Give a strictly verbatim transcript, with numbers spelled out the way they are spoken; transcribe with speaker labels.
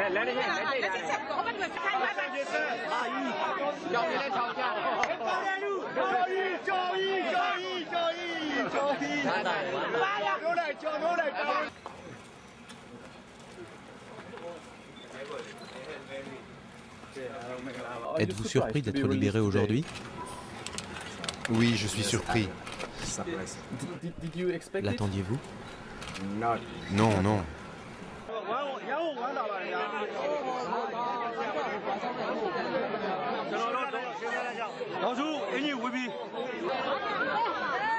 Speaker 1: Êtes-vous surpris d'être libéré aujourd'hui?
Speaker 2: Oui, je suis surpris.
Speaker 1: L'attendiez-vous?
Speaker 2: Non, non.
Speaker 3: Bonjour,